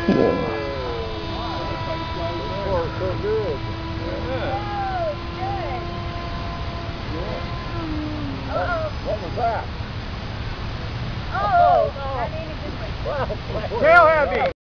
So good. What was that? Oh, no. Tail heavy.